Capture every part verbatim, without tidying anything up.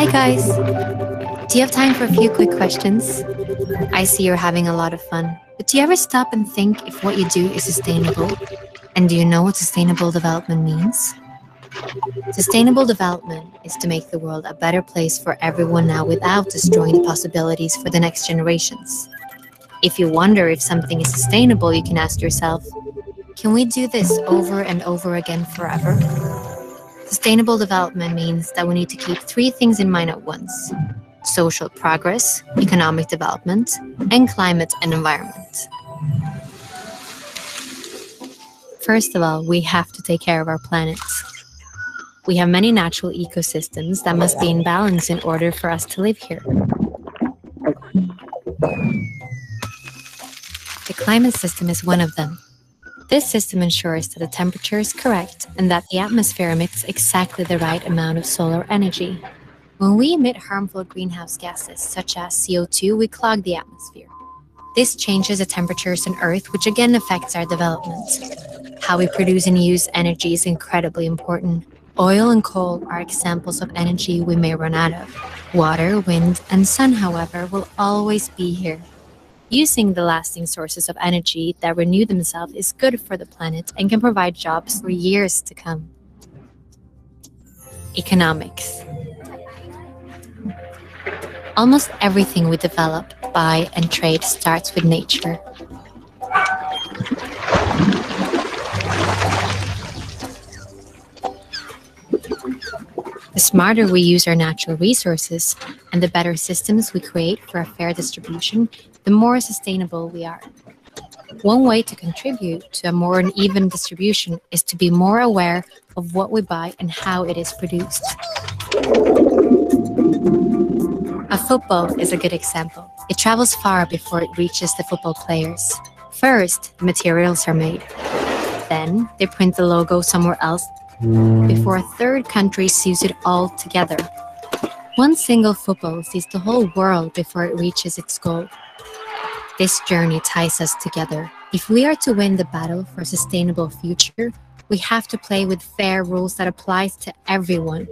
guys, do you have time for a few quick questions? I see you're having a lot of fun, but do you ever stop and think if what you do is sustainable? And do you know what sustainable development means? Sustainable development is to make the world a better place for everyone now without destroying the possibilities for the next generations. If you wonder if something is sustainable, you can ask yourself, can we do this over and over again forever? Sustainable development means that we need to keep three things in mind at once: social progress, economic development, and climate and environment. First of all, we have to take care of our planet. We have many natural ecosystems that must be in balance in order for us to live here. The climate system is one of them. This system ensures that the temperature is correct and that the atmosphere emits exactly the right amount of solar energy. When we emit harmful greenhouse gases, such as C O two, we clog the atmosphere. This changes the temperatures on Earth, which again affects our development. How we produce and use energy is incredibly important. Oil and coal are examples of energy we may run out of. Water, wind, and sun, however, will always be here. Using the lasting sources of energy that renew themselves is good for the planet and can provide jobs for years to come. Economics. Almost everything we develop, buy, and trade starts with nature. The smarter we use our natural resources and the better systems we create for a fair distribution, the more sustainable we are. One way to contribute to a more even distribution is to be more aware of what we buy and how it is produced. A football is a good example. It travels far before it reaches the football players. First, the materials are made. Then, they print the logo somewhere else before a third country sews it all together. One single football sees the whole world before it reaches its goal. This journey ties us together. If we are to win the battle for a sustainable future, we have to play with fair rules that applies to everyone.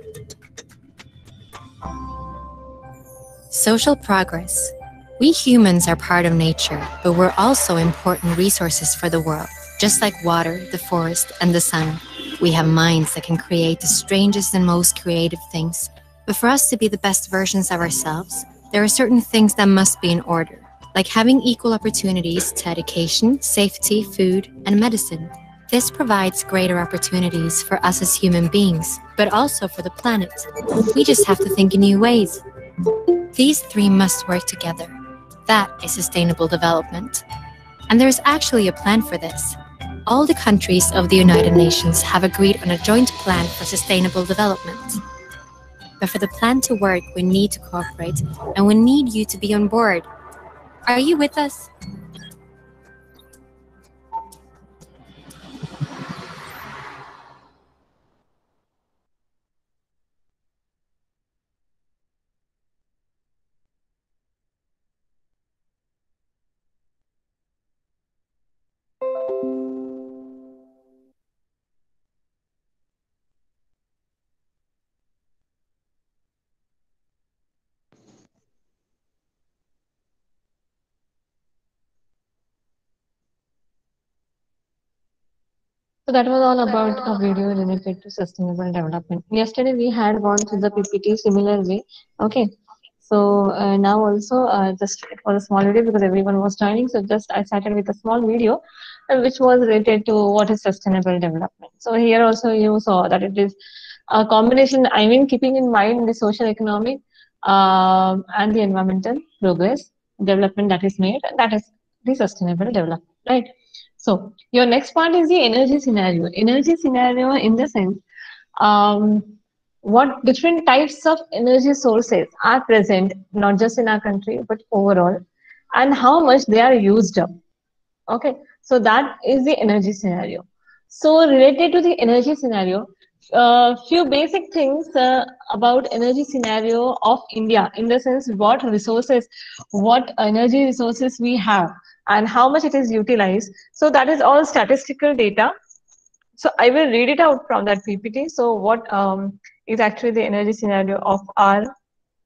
Social progress. We humans are part of nature, but we're also important resources for the world. Just like water, the forest, and the sun, we have minds that can create the strangest and most creative things. But for us to be the best versions of ourselves, there are certain things that must be in order, like having equal opportunities to education, safety, food, and medicine. This provides greater opportunities for us as human beings, but also for the planet. We just have to think in new ways. These three must work together. That is sustainable development. And there is actually a plan for this. All the countries of the United Nations have agreed on a joint plan for sustainable development. But for the plan to work, we need to cooperate, and we need you to be on board. Are you with us? So that was all about a video related to sustainable development. Yesterday we had gone through the P P T similar way. Okay. So uh, now also uh, just it was a small video because everyone was joining. So just I started with a small video uh, which was related to what is sustainable development. So here also you saw that it is a combination. I mean, keeping in mind the social, economic, um, and the environmental progress development that is made. That is the sustainable development, right? So your next part is the energy scenario. Energy scenario in the sense, um, what different types of energy sources are present, not just in our country, but overall, and how much they are used up. Okay, so that is the energy scenario. So related to the energy scenario, uh, few basic things uh, about energy scenario of India, in the sense what resources, what energy resources we have, and how much it is utilized. So that is all statistical data. So I will read it out from that P P T. So what um, is actually the energy scenario of our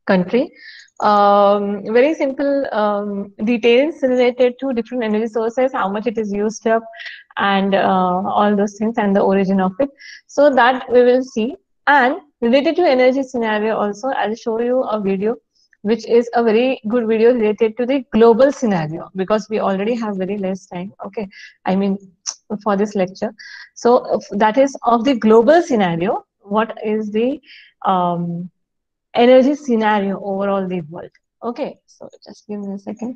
country. Um, very simple um, details related to different energy sources, how much it is used up, and uh, all those things, and the origin of it. So that we will see. And related to energy scenario also, I'll show you a video which is a very good video related to the global scenario, because we already have very less time. Okay, I mean, for this lecture. So that is of the global scenario. What is the um, energy scenario overall the world? Okay, so just give me a second.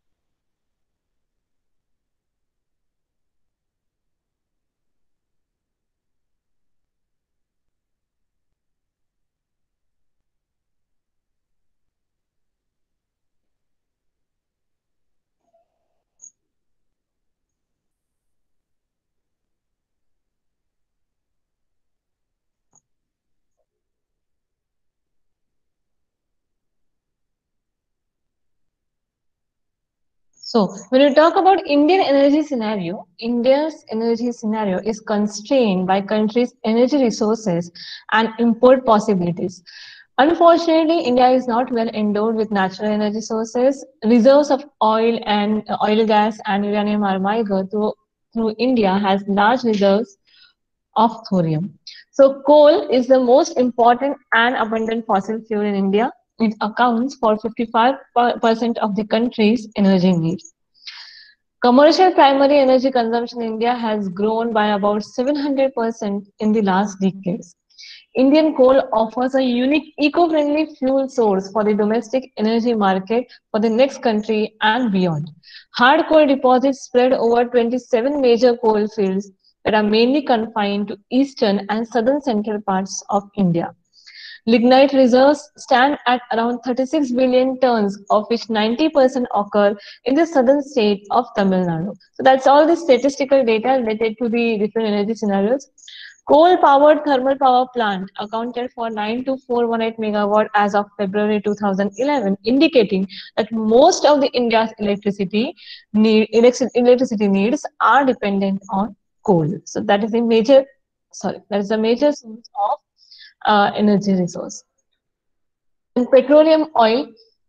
So when we talk about Indian energy scenario, India's energy scenario is constrained by country's energy resources and import possibilities. Unfortunately, India is not well endowed with natural energy sources. Reserves of oil and uh, oil, gas, and uranium are meager. Through, through India has large reserves of thorium. So coal is the most important and abundant fossil fuel in India. It accounts for fifty-five percent of the country's energy needs. Commercial primary energy consumption in India has grown by about seven hundred percent in the last decades. Indian coal offers a unique eco-friendly fuel source for the domestic energy market for the next country and beyond. Hard coal deposits spread over twenty-seven major coal fields that are mainly confined to eastern and southern central parts of India. Lignite reserves stand at around thirty-six billion tons, of which ninety percent occur in the southern state of Tamil Nadu. So that's all the statistical data related to the different energy scenarios. Coal-powered thermal power plant accounted for nine two four one eight megawatt as of February two thousand eleven, indicating that most of the India's electricity need, electricity needs are dependent on coal. So that is a major, sorry, that is a major source of uh, energy resource. In petroleum oil,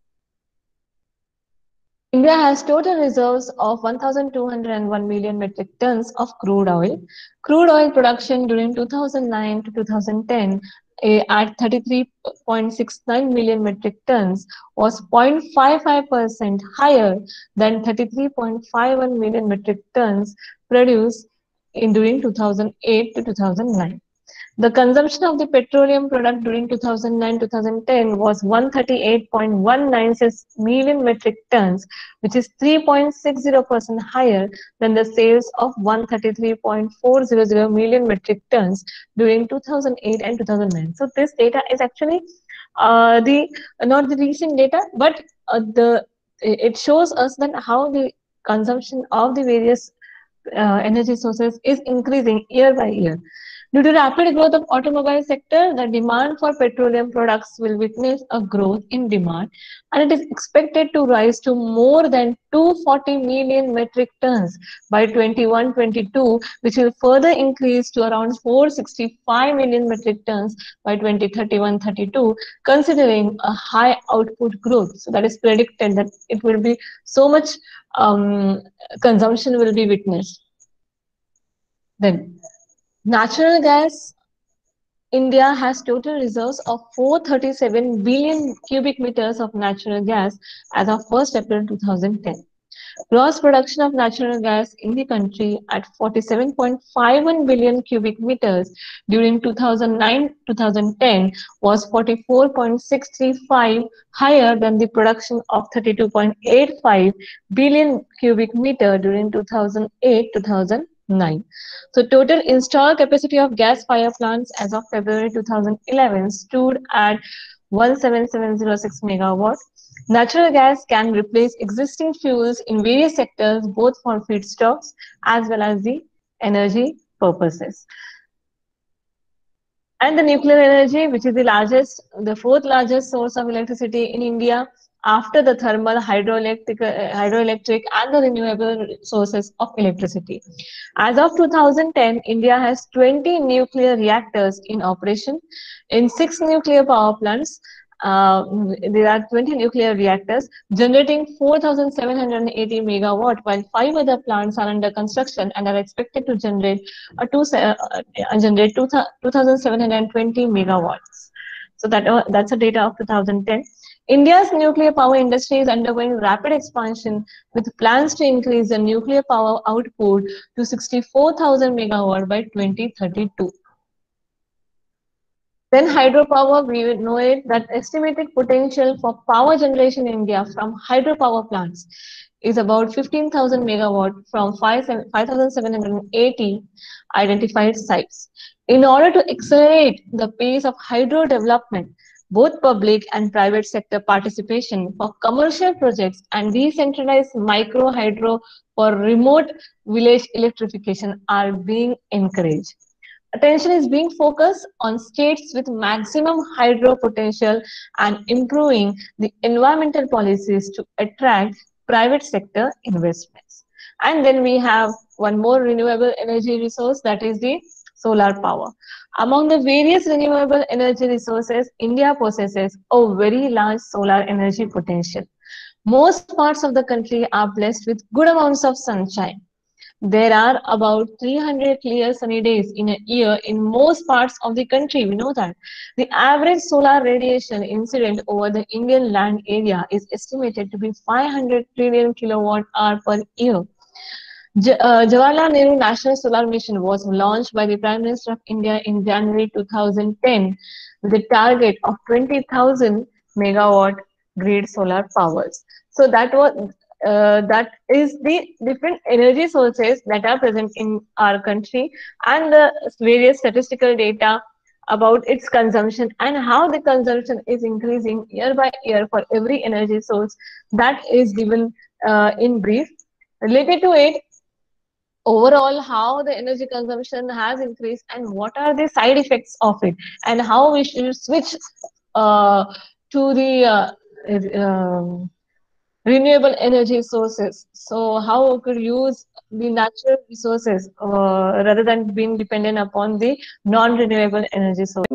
India has total reserves of one thousand two hundred one million metric tons of crude oil. Crude oil production during two thousand nine to two thousand ten eh, at thirty-three point six nine million metric tons was zero point five five percent higher than thirty-three point five one million metric tons produced in during two thousand eight to two thousand nine. The consumption of the petroleum product during two thousand nine to two thousand ten was one hundred thirty-eight point one nine six million metric tons, which is three point six zero percent higher than the sales of one hundred thirty-three point four zero zero million metric tons during two thousand eight and two thousand nine. So this data is actually uh, the not the recent data, but uh, the it shows us that how the consumption of the various uh, energy sources is increasing year by year. Due to rapid growth of automobile sector, the demand for petroleum products will witness a growth in demand, and it is expected to rise to more than two hundred forty million metric tons by twenty-one twenty-two, which will further increase to around four hundred sixty-five million metric tons by twenty thirty-one thirty-two, considering a high output growth. So that is predicted that it will be so much um, consumption will be witnessed. Then natural gas, India has total reserves of four hundred thirty-seven billion cubic meters of natural gas as of first April two thousand ten. Gross production of natural gas in the country at forty-seven point five one billion cubic meters during two thousand nine to two thousand ten was forty-four point six three five, higher than the production of thirty-two point eight five billion cubic meter during two thousand eight to two thousand nine. So total installed capacity of gas fire plants as of February two thousand eleven stood at one seven seven zero six megawatt. Natural gas can replace existing fuels in various sectors, both for feedstocks as well as the energy purposes. And the nuclear energy, which is the largest, the fourth largest source of electricity in India after the thermal, hydroelectric, uh, hydroelectric and the renewable sources of electricity. As of two thousand ten, India has twenty nuclear reactors in operation in six nuclear power plants, Uh, there are twenty nuclear reactors generating four thousand seven hundred eighty megawatt, while five other plants are under construction and are expected to generate a two, uh, uh, generate two thousand seven hundred twenty megawatts. So that uh, that's the data of two thousand ten. India's nuclear power industry is undergoing rapid expansion with plans to increase the nuclear power output to sixty-four thousand megawatt by twenty thirty-two. Then hydropower, we know it that estimated potential for power generation in India from hydropower plants is about fifteen thousand megawatt from five thousand seven hundred eighty identified sites. In order to accelerate the pace of hydro development, both public and private sector participation for commercial projects and decentralized micro hydro for remote village electrification are being encouraged. Attention is being focused on states with maximum hydro potential and improving the environmental policies to attract private sector investments. And then we have one more renewable energy resource, that is the solar power. Among the various renewable energy resources, India possesses a very large solar energy potential. Most parts of the country are blessed with good amounts of sunshine. There are about three hundred clear sunny days in a year in most parts of the country. We know that. The average solar radiation incident over the Indian land area is estimated to be five hundred trillion kilowatt hour per year. J uh, Jawaharlal Nehru National Solar Mission was launched by the Prime Minister of India in January two thousand ten with a target of twenty thousand megawatt grid solar powers. So that was uh, that is the different energy sources that are present in our country and the various statistical data about its consumption and how the consumption is increasing year by year for every energy source. That is given uh, in brief. Related to it, overall how the energy consumption has increased and what are the side effects of it and how we should switch uh, to the uh, um, renewable energy sources. So how we could use the natural resources uh, rather than being dependent upon the non-renewable energy sources.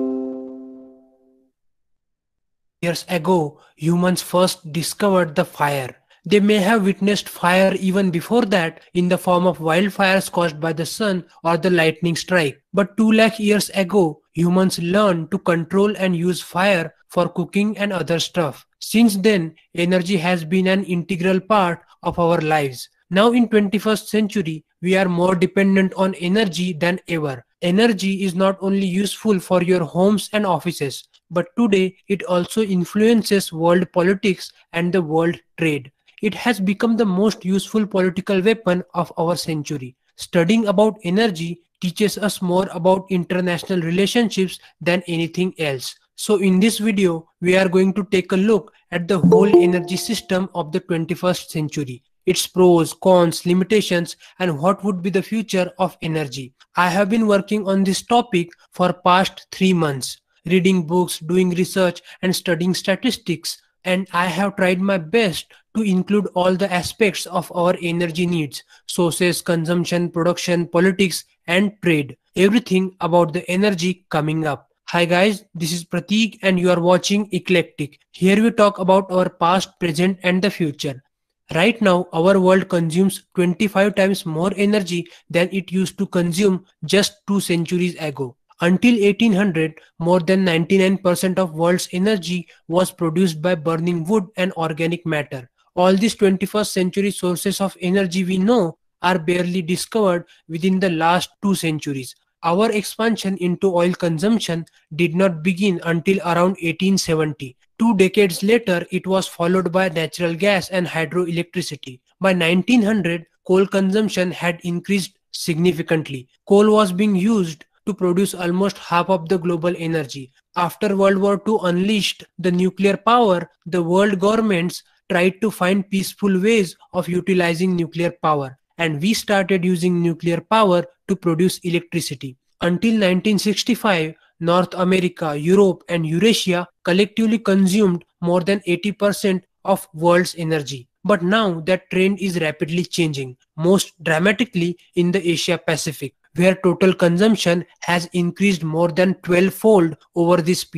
Years ago, humans first discovered the fire. They may have witnessed fire even before that in the form of wildfires caused by the sun or the lightning strike. But two lakh years ago, humans learned to control and use fire for cooking and other stuff. Since then, energy has been an integral part of our lives. Now in twenty-first century, we are more dependent on energy than ever. Energy is not only useful for your homes and offices, but today it also influences world politics and the world trade. It has become the most useful political weapon of our century. Studying about energy teaches us more about international relationships than anything else. So in this video, we are going to take a look at the whole energy system of the twenty-first century, its pros, cons, limitations, and what would be the future of energy. I have been working on this topic for past three months, reading books, doing research, and studying statistics, and I have tried my best to include all the aspects of our energy needs: sources, consumption, production, politics, and trade. Everything about the energy coming up. Hi guys, this is Prateek and you are watching Eclectic. Here we talk about our past, present, and the future. Right now, our world consumes twenty-five times more energy than it used to consume just two centuries ago. Until eighteen hundred, more than ninety-nine percent of world's energy was produced by burning wood and organic matter. All these twenty-first century sources of energy we know are barely discovered within the last two centuries. Our expansion into oil consumption did not begin until around eighteen seventy. Two decades later, it was followed by natural gas and hydroelectricity. By nineteen hundred, coal consumption had increased significantly. Coal was being used to produce almost half of the global energy. After World War Two unleashed the nuclear power, the world governments tried to find peaceful ways of utilizing nuclear power, and we started using nuclear power to produce electricity. Until nineteen sixty-five, North America, Europe, and Eurasia collectively consumed more than eighty percent of world's energy. But now that trend is rapidly changing, most dramatically in the Asia Pacific, where total consumption has increased more than twelve fold over this period.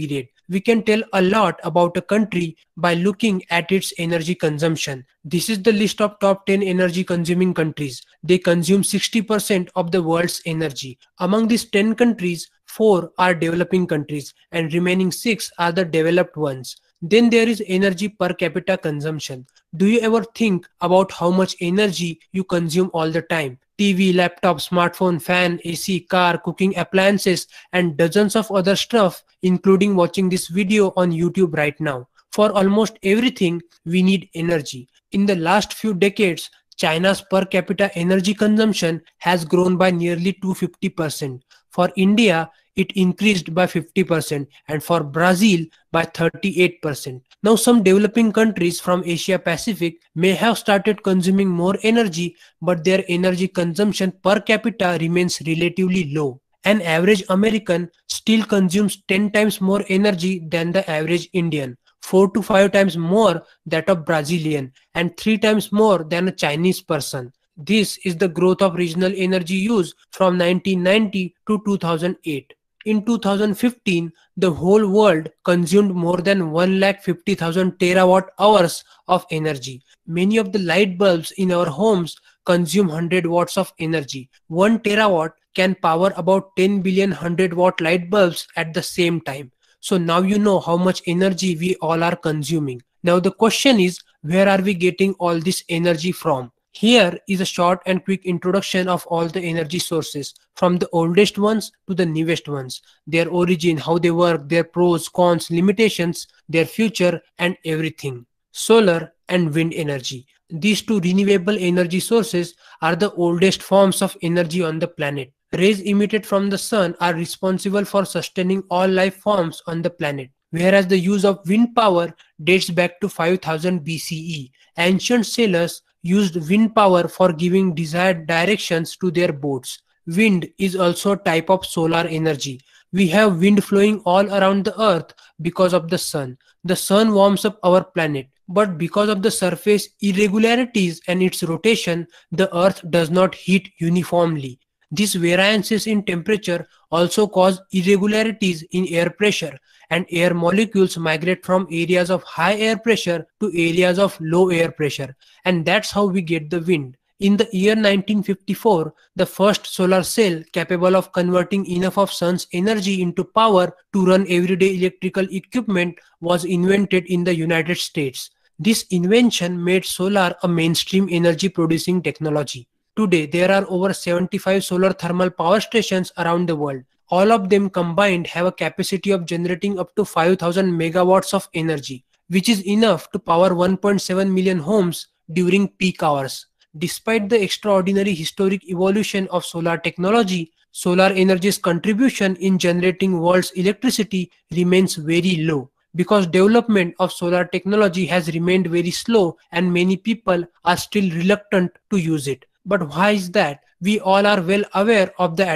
We can tell a lot about a country by looking at its energy consumption. This is the list of top ten energy consuming countries. They consume sixty percent of the world's energy. Among these ten countries, four are developing countries and remaining six are the developed ones. Then there is energy per capita consumption. Do you ever think about how much energy you consume all the time? T V, laptop, smartphone, fan, A C, car, cooking appliances, and dozens of other stuff, including watching this video on YouTube right now. For almost everything, we need energy. In the last few decades, China's per capita energy consumption has grown by nearly two hundred fifty percent. For India, it increased by fifty percent and for Brazil by thirty-eight percent. Now some developing countries from Asia Pacific may have started consuming more energy, but their energy consumption per capita remains relatively low. An average American still consumes ten times more energy than the average Indian, four to five times more that of Brazilian, and three times more than a Chinese person. This is the growth of regional energy use from nineteen ninety to two thousand eight. In two thousand fifteen, the whole world consumed more than one lakh fifty thousand terawatt hours of energy. Many of the light bulbs in our homes consume one hundred watts of energy. one terawatt can power about ten billion one hundred watt light bulbs at the same time. So now you know how much energy we all are consuming. Now the question is, where are we getting all this energy from? Here is a short and quick introduction of all the energy sources, from the oldest ones to the newest ones, their origin, how they work, their pros, cons, limitations, their future, and everything. Solar and wind energy. These two renewable energy sources are the oldest forms of energy on the planet. Rays emitted from the sun are responsible for sustaining all life forms on the planet, whereas the use of wind power dates back to five thousand B C E. Ancient sailors used wind power for giving desired directions to their boats. Wind is also a type of solar energy. We have wind flowing all around the earth because of the sun. The sun warms up our planet, but because of the surface irregularities and its rotation, the earth does not heat uniformly. These variances in temperature also cause irregularities in air pressure, and air molecules migrate from areas of high air pressure to areas of low air pressure, and that's how we get the wind. In the year nineteen fifty-four, the first solar cell capable of converting enough of sun's energy into power to run everyday electrical equipment was invented in the United States. This invention made solar a mainstream energy producing technology. Today, there are over seventy-five solar thermal power stations around the world. All of them combined have a capacity of generating up to five thousand megawatts of energy, which is enough to power one point seven million homes during peak hours. Despite the extraordinary historic evolution of solar technology, solar energy's contribution in generating world's electricity remains very low, because development of solar technology has remained very slow and many people are still reluctant to use it. But why is that? We all are well aware of the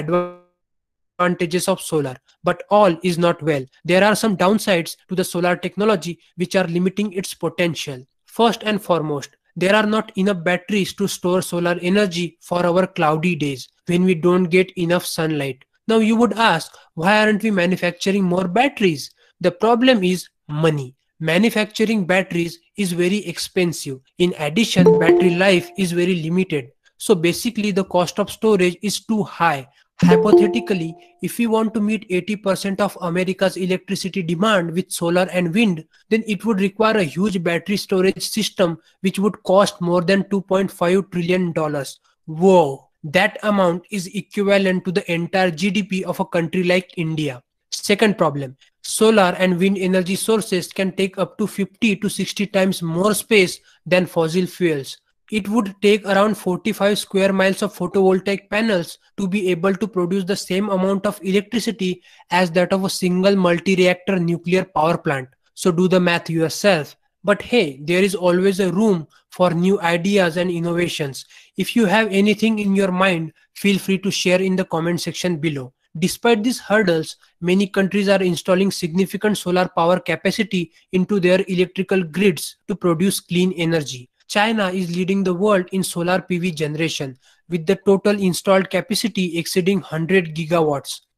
advantages of solar, but all is not well. There are some downsides to the solar technology which are limiting its potential. First and foremost, there are not enough batteries to store solar energy for our cloudy days when we don't get enough sunlight. Now you would ask, why aren't we manufacturing more batteries? The problem is money. Manufacturing batteries is very expensive. In addition, battery life is very limited. So basically the cost of storage is too high. Hypothetically, if we want to meet eighty percent of America's electricity demand with solar and wind, then it would require a huge battery storage system which would cost more than two point five trillion dollars. Whoa, that amount is equivalent to the entire G D P of a country like India. Second problem, solar and wind energy sources can take up to fifty to sixty times more space than fossil fuels. It would take around forty-five square miles of photovoltaic panels to be able to produce the same amount of electricity as that of a single multi-reactor nuclear power plant. So do the math yourself. But hey, there is always a room for new ideas and innovations. If you have anything in your mind, feel free to share in the comment section below. Despite these hurdles, many countries are installing significant solar power capacity into their electrical grids to produce clean energy. China is leading the world in solar P V generation, with the total installed capacity exceeding one hundred gigawatts.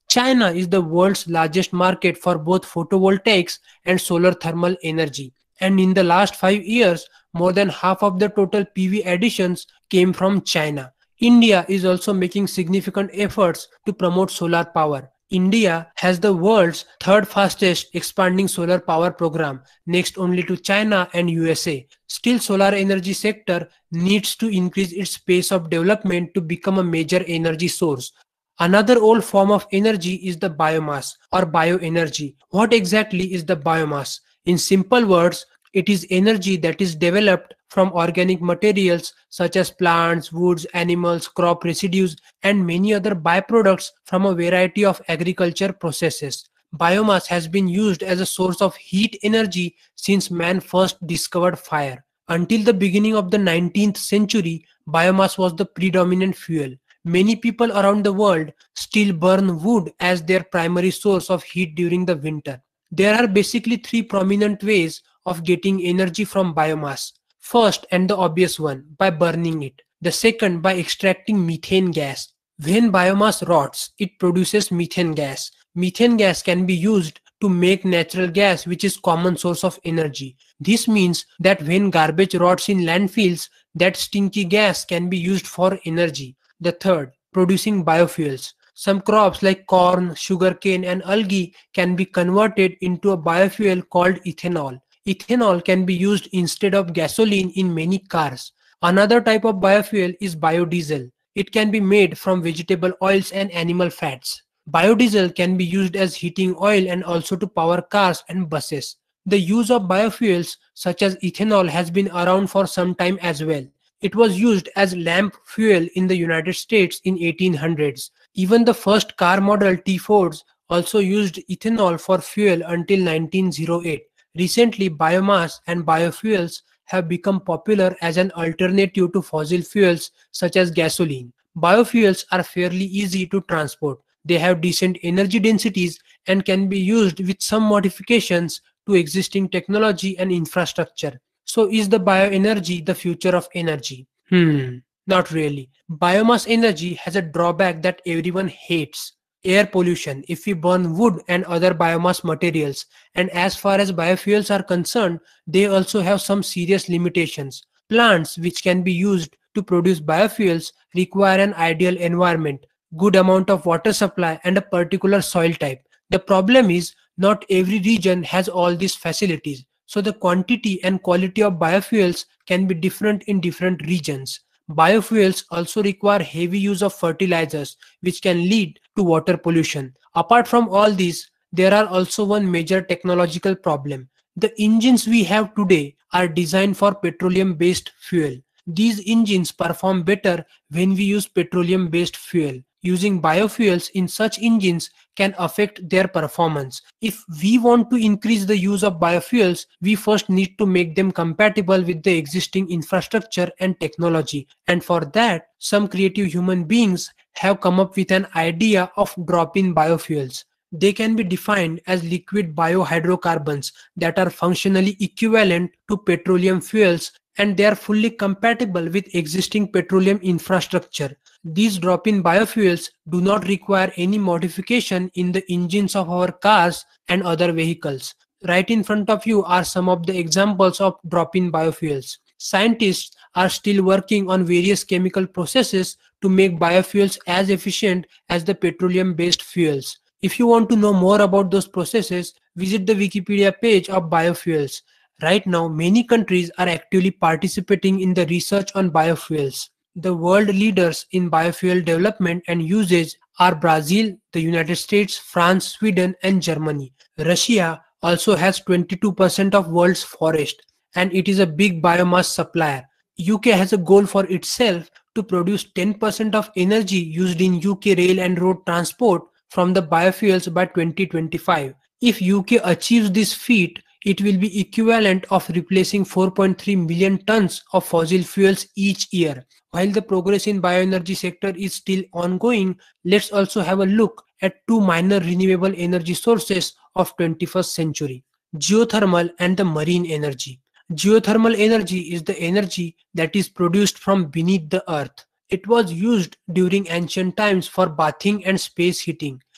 China is the world's largest market for both photovoltaics and solar thermal energy. And in the last five years, more than half of the total P V additions came from China. India is also making significant efforts to promote solar power. India has the world's third fastest expanding solar power program, next only to China and U S A. Still, solar energy sector needs to increase its pace of development to become a major energy source. Another old form of energy is the biomass or bioenergy. What exactly is the biomass? In simple words, it is energy that is developed from organic materials such as plants, woods, animals, crop residues, and many other byproducts from a variety of agriculture processes. Biomass has been used as a source of heat energy since man first discovered fire. Until the beginning of the nineteenth century, biomass was the predominant fuel. Many people around the world still burn wood as their primary source of heat during the winter. There are basically three prominent ways of getting energy from biomass. First, and the obvious one, by burning it. The second, by extracting methane gas. When biomass rots, it produces methane gas. Methane gas can be used to make natural gas, which is common source of energy. This means that when garbage rots in landfills, that stinky gas can be used for energy. The third, producing biofuels. Some crops like corn, sugarcane, and algae can be converted into a biofuel called ethanol. Ethanol can be used instead of gasoline in many cars. Another type of biofuel is biodiesel. It can be made from vegetable oils and animal fats. Biodiesel can be used as heating oil and also to power cars and buses. The use of biofuels such as ethanol has been around for some time as well. It was used as lamp fuel in the United States in eighteen hundreds. Even the first car model T Fords also used ethanol for fuel until nineteen oh eight. Recently, biomass and biofuels have become popular as an alternative to fossil fuels such as gasoline. Biofuels are fairly easy to transport. They have decent energy densities and can be used with some modifications to existing technology and infrastructure. So is the bioenergy the future of energy? Hmm, not really. Biomass energy has a drawback that everyone hates. Air pollution if we burn wood and other biomass materials. And as far as biofuels are concerned, they also have some serious limitations. Plants which can be used to produce biofuels require an ideal environment, good amount of water supply, and a particular soil type. The problem is not every region has all these facilities. So the quantity and quality of biofuels can be different in different regions. Biofuels also require heavy use of fertilizers, which can lead to water pollution. Apart from all these, there are also one major technological problem. The engines we have today are designed for petroleum-based fuel. These engines perform better when we use petroleum-based fuel. Using biofuels in such engines can affect their performance. If we want to increase the use of biofuels, we first need to make them compatible with the existing infrastructure and technology. And for that, some creative human beings have come up with an idea of drop-in biofuels. They can be defined as liquid biohydrocarbons that are functionally equivalent to petroleum fuels, and they are fully compatible with existing petroleum infrastructure. These drop-in biofuels do not require any modification in the engines of our cars and other vehicles. Right in front of you are some of the examples of drop-in biofuels. Scientists are still working on various chemical processes to make biofuels as efficient as the petroleum-based fuels. If you want to know more about those processes, visit the Wikipedia page of biofuels. Right now, many countries are actively participating in the research on biofuels. The world leaders in biofuel development and usage are Brazil, the United States, France, Sweden, and Germany. Russia also has twenty-two percent of world's forest, and it is a big biomass supplier. U K has a goal for itself to produce ten percent of energy used in U K rail and road transport from the biofuels by twenty twenty-five. If U K achieves this feat, it will be equivalent of replacing four point three million tons of fossil fuels each year. While the progress in bioenergy sector is still ongoing, let's also have a look at two minor renewable energy sources of twenty-first century: geothermal and the marine energy. Geothermal energy is the energy that is produced from beneath the earth. It was used during ancient times for bathing and space heating.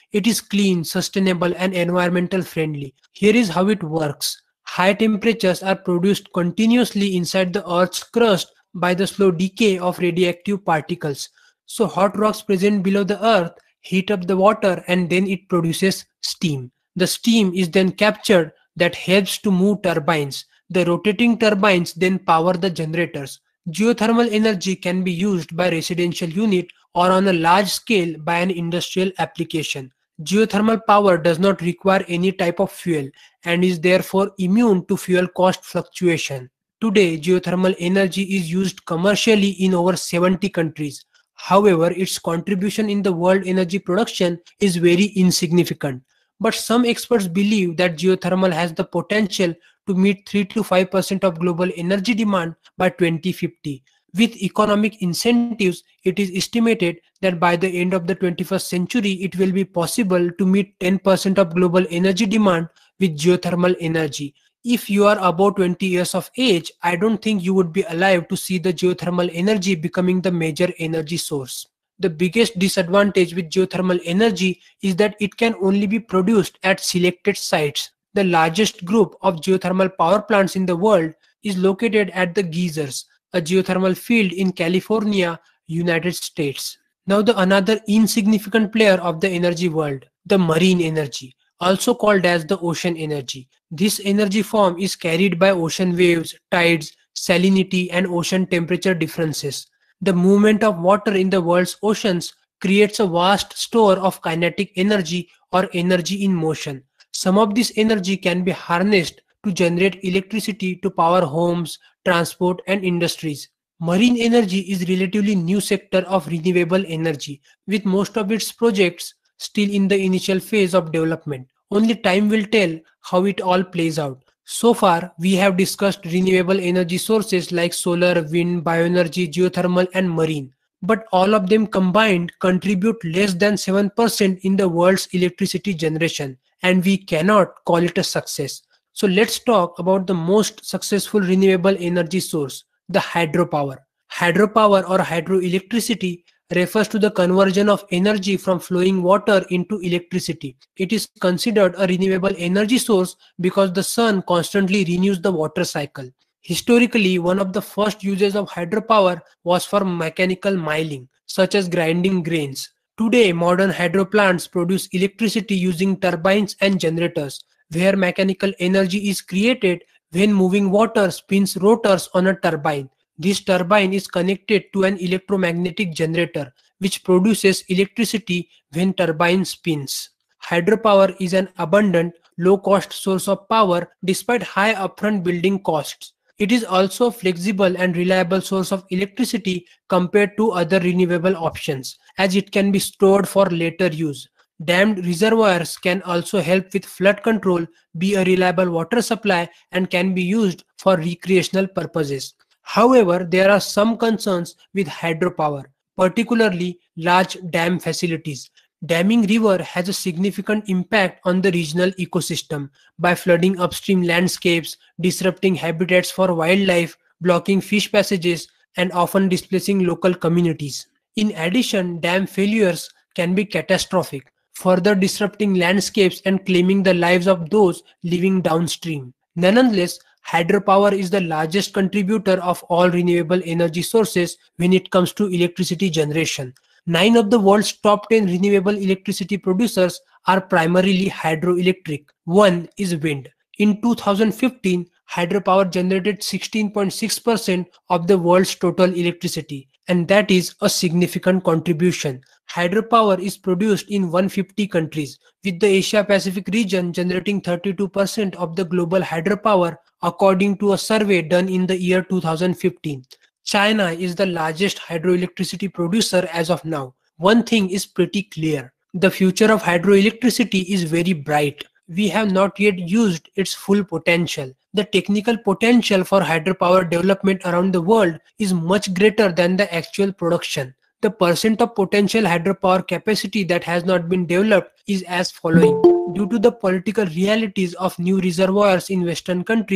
It is clean, sustainable, and environmental friendly. Here is how it works. High temperatures are produced continuously inside the Earth's crust by the slow decay of radioactive particles. So hot rocks present below the Earth heat up the water and then it produces steam. The steam is then captured that helps to move turbines. The rotating turbines then power the generators. Geothermal energy can be used by residential unit or on a large scale by an industrial application. Geothermal power does not require any type of fuel and is therefore immune to fuel cost fluctuation. Today, geothermal energy is used commercially in over seventy countries. However, its contribution in the world energy production is very insignificant. But some experts believe that geothermal has the potential to meet three to five percent of global energy demand by twenty fifty. With economic incentives, it is estimated that by the end of the twenty-first century, it will be possible to meet ten percent of global energy demand with geothermal energy. If you are about twenty years of age, I don't think you would be alive to see the geothermal energy becoming the major energy source. The biggest disadvantage with geothermal energy is that it can only be produced at selected sites. The largest group of geothermal power plants in the world is located at the Geysers, a geothermal field in California, United States. Now the another insignificant player of the energy world, the marine energy, also called as the ocean energy. This energy form is carried by ocean waves, tides, salinity and ocean temperature differences. The movement of water in the world's oceans creates a vast store of kinetic energy or energy in motion. Some of this energy can be harnessed to generate electricity to power homes, transport and industries. Marine energy is relatively new sector of renewable energy, with most of its projects still in the initial phase of development. Only time will tell how it all plays out. So far, we have discussed renewable energy sources like solar, wind, bioenergy, geothermal, and marine. But all of them combined contribute less than seven percent in the world's electricity generation, and we cannot call it a success. So let's talk about the most successful renewable energy source, the hydropower. Hydropower or hydroelectricity refers to the conversion of energy from flowing water into electricity. It is considered a renewable energy source because the sun constantly renews the water cycle. Historically, one of the first uses of hydropower was for mechanical milling, such as grinding grains. Today, modern hydro plants produce electricity using turbines and generators, where mechanical energy is created when moving water spins rotors on a turbine. This turbine is connected to an electromagnetic generator, which produces electricity when turbine spins. Hydropower is an abundant, low-cost source of power despite high upfront building costs. It is also a flexible and reliable source of electricity compared to other renewable options, as it can be stored for later use. Dammed reservoirs can also help with flood control, be a reliable water supply, and can be used for recreational purposes. However, there are some concerns with hydropower, particularly large dam facilities. Damming river has a significant impact on the regional ecosystem by flooding upstream landscapes, disrupting habitats for wildlife, blocking fish passages, and often displacing local communities. In addition, dam failures can be catastrophic, further disrupting landscapes and claiming the lives of those living downstream. Nonetheless, hydropower is the largest contributor of all renewable energy sources when it comes to electricity generation. Nine of the world's top ten renewable electricity producers are primarily hydroelectric. One is wind. In two thousand fifteen, hydropower generated sixteen point six percent of the world's total electricity, and that is a significant contribution. Hydropower is produced in one hundred fifty countries, with the Asia Pacific region generating thirty-two percent of the global hydropower, according to a survey done in the year two thousand fifteen. China is the largest hydroelectricity producer as of now. One thing is pretty clear. The future of hydroelectricity is very bright. We have not yet used its full potential. The technical potential for hydropower development around the world is much greater than the actual production. The percent of potential hydropower capacity that has not been developed is as following. Due to the political realities of new reservoirs in Western countries,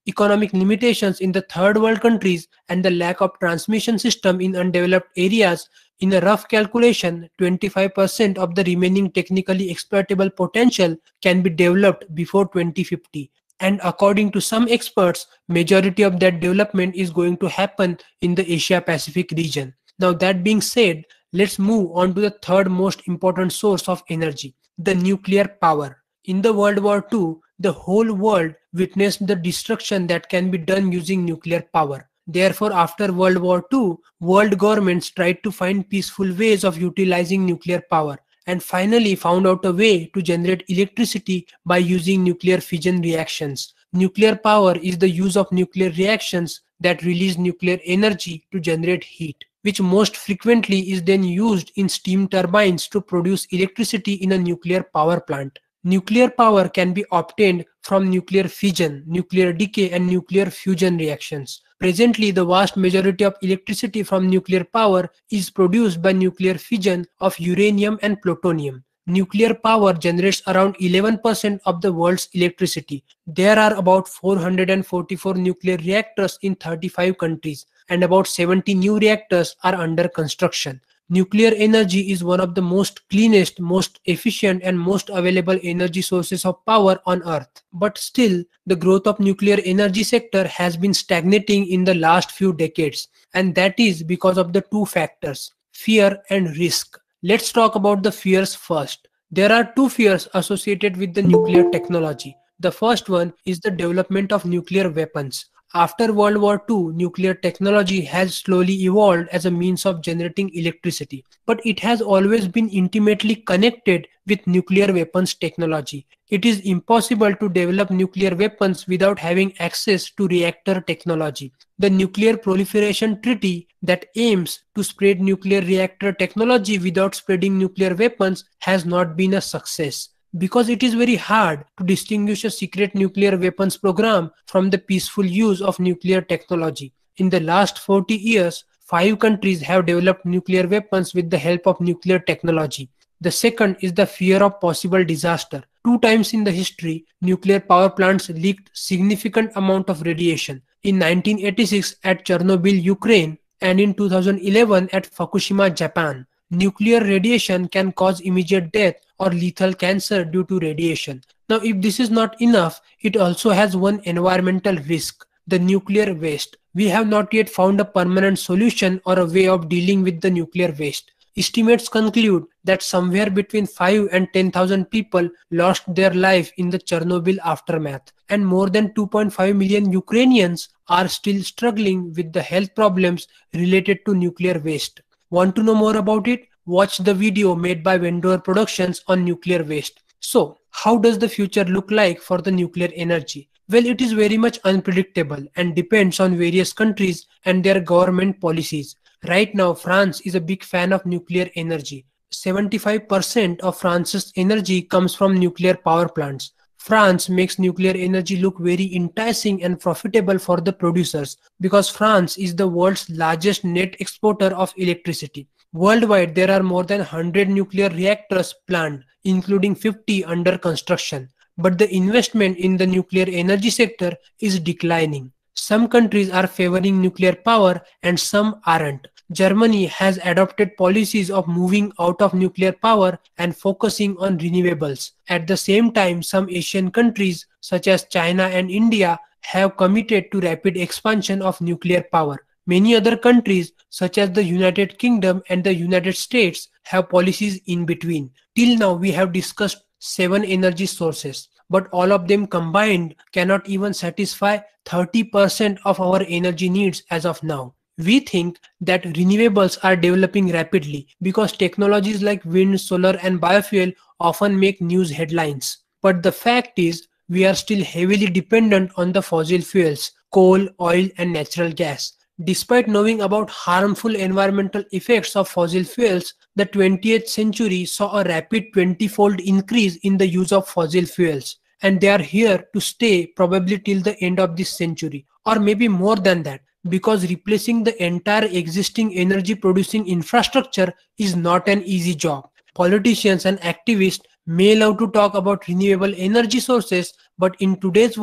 economic limitations in the third world countries, and the lack of transmission system in undeveloped areas. In a rough calculation, twenty-five percent of the remaining technically exploitable potential can be developed before twenty fifty. And according to some experts, majority of that development is going to happen in the Asia Pacific region. Now that being said, let's move on to the third most important source of energy, the nuclear power. In the World War Two, the whole world witnessed the destruction that can be done using nuclear power. Therefore, after World War Two, world governments tried to find peaceful ways of utilizing nuclear power and finally found out a way to generate electricity by using nuclear fission reactions. Nuclear power is the use of nuclear reactions that release nuclear energy to generate heat, which most frequently is then used in steam turbines to produce electricity in a nuclear power plant. Nuclear power can be obtained from nuclear fission, nuclear decay, and nuclear fusion reactions. Presently, the vast majority of electricity from nuclear power is produced by nuclear fission of uranium and plutonium. Nuclear power generates around eleven percent of the world's electricity. There are about four hundred forty-four nuclear reactors in thirty-five countries, and about seventy new reactors are under construction. Nuclear energy is one of the most cleanest, most efficient, and most available energy sources of power on Earth. But still, the growth of nuclear energy sector has been stagnating in the last few decades, and that is because of the two factors, fear and risk. Let's talk about the fears first. There are two fears associated with the nuclear technology. The first one is the development of nuclear weapons. After World War Two, nuclear technology has slowly evolved as a means of generating electricity, but it has always been intimately connected with nuclear weapons technology. It is impossible to develop nuclear weapons without having access to reactor technology. The Nuclear Proliferation Treaty that aims to spread nuclear reactor technology without spreading nuclear weapons has not been a success, because it is very hard to distinguish a secret nuclear weapons program from the peaceful use of nuclear technology. In the last forty years, five countries have developed nuclear weapons with the help of nuclear technology. The second is the fear of possible disaster. Two times in the history, nuclear power plants leaked significant amount of radiation. In nineteen eighty-six at Chernobyl, Ukraine, and in two thousand eleven at Fukushima, Japan. Nuclear radiation can cause immediate death or lethal cancer due to radiation. Now, if this is not enough, it also has one environmental risk, the nuclear waste. We have not yet found a permanent solution or a way of dealing with the nuclear waste. Estimates conclude that somewhere between five and ten thousand people lost their life in the Chernobyl aftermath, and more than two point five million Ukrainians are still struggling with the health problems related to nuclear waste. Want to know more about it? Watch the video made by Vendor Productions on nuclear waste. So, how does the future look like for the nuclear energy? Well, it is very much unpredictable and depends on various countries and their government policies. Right now, France is a big fan of nuclear energy. seventy-five percent of France's energy comes from nuclear power plants. France makes nuclear energy look very enticing and profitable for the producers because France is the world's largest net exporter of electricity. Worldwide, there are more than one hundred nuclear reactors planned, including fifty under construction. But the investment in the nuclear energy sector is declining. Some countries are favoring nuclear power and some aren't. Germany has adopted policies of moving out of nuclear power and focusing on renewables. At the same time, some Asian countries such as China and India have committed to rapid expansion of nuclear power. Many other countries such as the United Kingdom and the United States have policies in between. Till now, we have discussed seven energy sources, but all of them combined cannot even satisfy thirty percent of our energy needs as of now. We think that renewables are developing rapidly because technologies like wind, solar, and biofuel often make news headlines. But the fact is, we are still heavily dependent on the fossil fuels, coal, oil, and natural gas. Despite knowing about harmful environmental effects of fossil fuels, the twentieth century saw a rapid twenty-fold increase in the use of fossil fuels. And they are here to stay probably till the end of this century, or maybe more than that, because replacing the entire existing energy producing infrastructure is not an easy job. Politicians and activists may love to talk about renewable energy sources, but in today's world,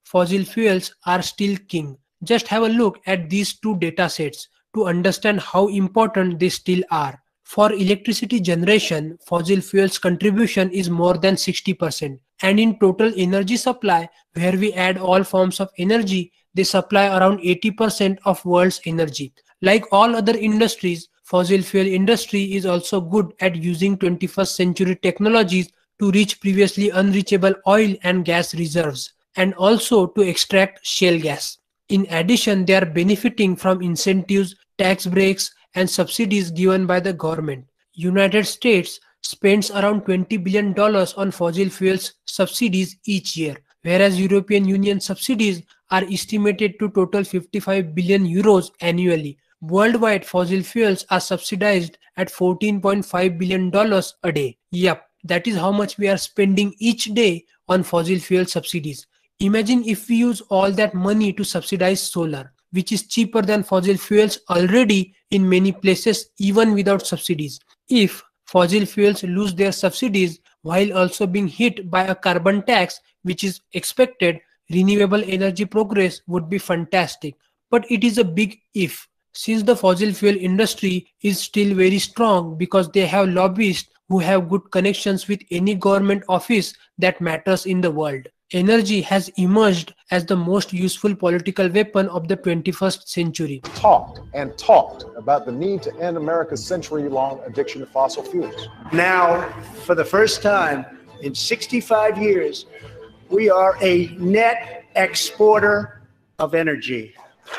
fossil fuels are still king. Just have a look at these two data sets to understand how important they still are. For electricity generation, fossil fuels contribution is more than sixty percent. And in total energy supply, where we add all forms of energy, they supply around eighty percent of world's energy. Like all other industries, fossil fuel industry is also good at using twenty-first century technologies to reach previously unreachable oil and gas reserves, and also to extract shale gas. In addition, they are benefiting from incentives, tax breaks, and subsidies given by the government. United States spends around twenty billion dollars on fossil fuels subsidies each year, whereas European Union subsidies are estimated to total fifty-five billion euros annually. Worldwide, fossil fuels are subsidized at fourteen point five billion dollars a day. Yup, that is how much we are spending each day on fossil fuel subsidies. Imagine if we use all that money to subsidize solar, which is cheaper than fossil fuels already in many places, even without subsidies. If fossil fuels lose their subsidies while also being hit by a carbon tax, which is expected, renewable energy progress would be fantastic. But it is a big if, since the fossil fuel industry is still very strong because they have lobbyists who have good connections with any government office that matters in the world. Energy has emerged as the most useful political weapon of the twenty-first century. Talked and talked about the need to end America's century-long addiction to fossil fuels. Now, for the first time in sixty-five years, we are a net exporter of energy.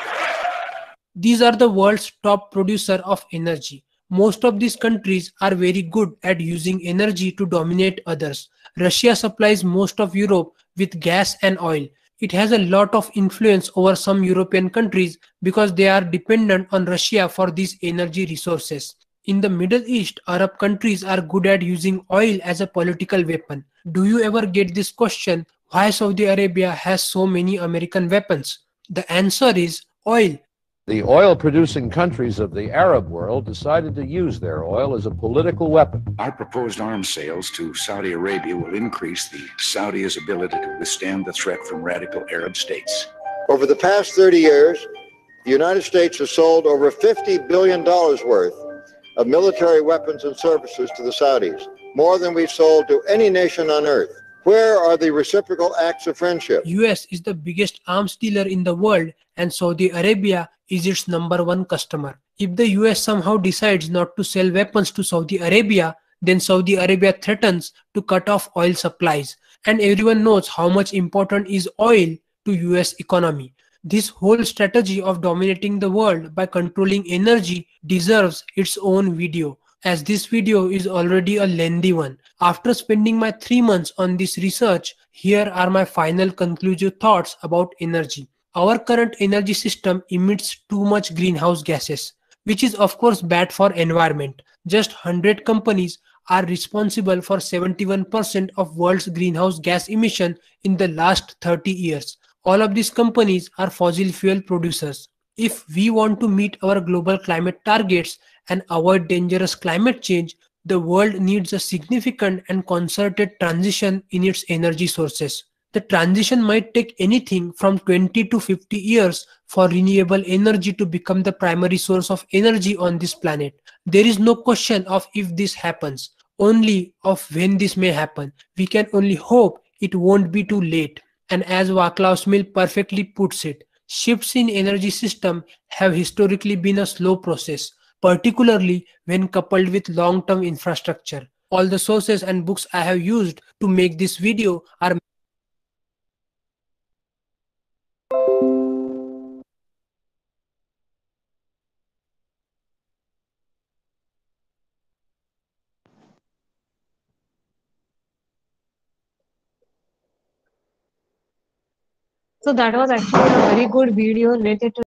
These are the world's top producer of energy. Most of these countries are very good at using energy to dominate others. Russia supplies most of Europe with gas and oil. It has a lot of influence over some European countries because they are dependent on Russia for these energy resources. In the Middle East, Arab countries are good at using oil as a political weapon. Do you ever get this question, why Saudi Arabia has so many American weapons? The answer is oil. The oil-producing countries of the Arab world decided to use their oil as a political weapon. Our proposed arms sales to Saudi Arabia will increase the Saudis' ability to withstand the threat from radical Arab states. Over the past thirty years, the United States has sold over fifty billion dollars worth of military weapons and services to the Saudis, more than we've sold to any nation on earth. Where are the reciprocal acts of friendship? U S is the biggest arms dealer in the world and Saudi Arabia is its number one customer. If the U S somehow decides not to sell weapons to Saudi Arabia, then Saudi Arabia threatens to cut off oil supplies. And everyone knows how much important is oil to U S economy. This whole strategy of dominating the world by controlling energy deserves its own video, as this video is already a lengthy one. After spending my three months on this research, here are my final conclusive thoughts about energy. Our current energy system emits too much greenhouse gases, which is of course bad for environment. Just one hundred companies are responsible for seventy-one percent of world's greenhouse gas emission in the last thirty years. All of these companies are fossil fuel producers. If we want to meet our global climate targets and avoid dangerous climate change, the world needs a significant and concerted transition in its energy sources. The transition might take anything from twenty to fifty years for renewable energy to become the primary source of energy on this planet. There is no question of if this happens, only of when this may happen. We can only hope it won't be too late. And as Vaclav Smil perfectly puts it, shifts in energy system have historically been a slow process, particularly when coupled with long-term infrastructure. All the sources and books I have used to make this video are So that was actually a very good video related to